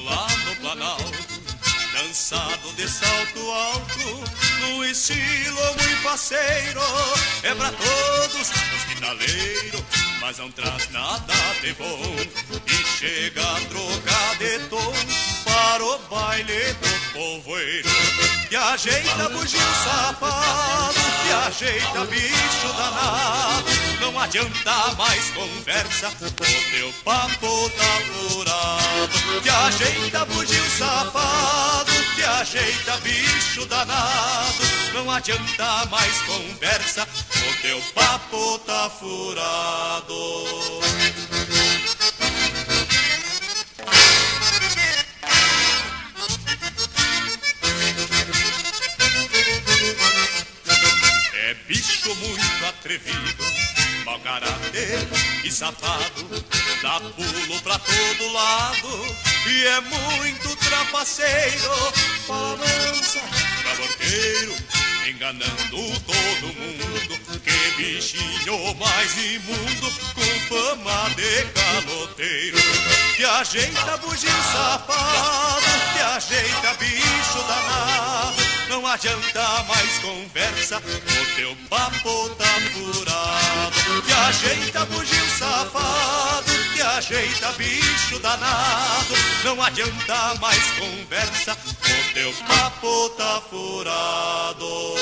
lá no Planalto, dançado de salto alto, no estilo muito faceiro. É pra todos, hospitaleiro, mas não traz nada de bom. E chega a trocar de tom para o baile do povoeiro. Que ajeita bugio safado, que ajeita bicho danado. Não adianta mais conversa, o teu papo tá furado. Que ajeita bugio safado, que ajeita bicho danado. Não adianta mais conversa, o teu papo tá furado. É bicho muito atrevido, mau caráter e safado, dá pulo pra todo lado e é muito trapaceiro. Fala mansa, caborteiro, enganando todo mundo. Que bichinho mais imundo, com fama de caloteiro. Que ajeita bugio safado, que ajeita bicho danado. Não adianta mais conversa, o teu papo tá furado. Que ajeita bugio safado, que ajeita bicho danado. Não adianta mais conversa, o teu papo tá furado.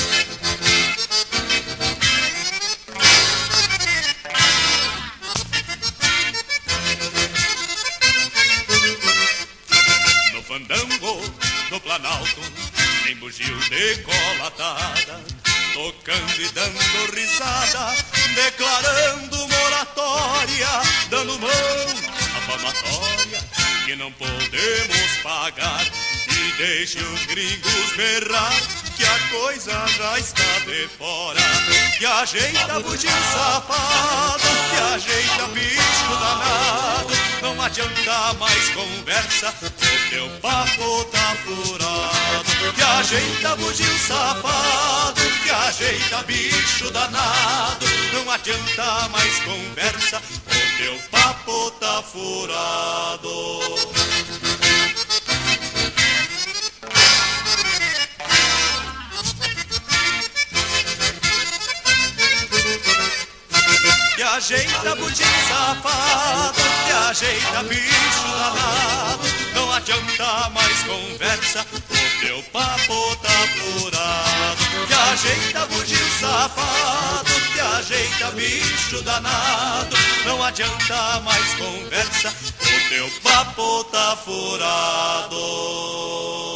No fandango, no Planalto, tem bugio decolatada, tocando e dando risada, declarando moratória, dando mão à palmatória, que não podemos pagar. E deixe os gringos berrar, que a coisa já está de fora. Que ajeita bugio safado, que ajeita bicho danado. Não adianta mais conversa, o teu papo tá furado. Que ajeita bugio safado, que ajeita bicho danado. Não adianta mais conversa, o teu papo tá furado. Que ajeita bugio safado, que ajeita bicho danado. Não adianta mais conversa, o teu papo tá furado. Que ajeita bugio safado, que ajeita bicho danado. Não adianta mais conversa, o teu papo tá furado.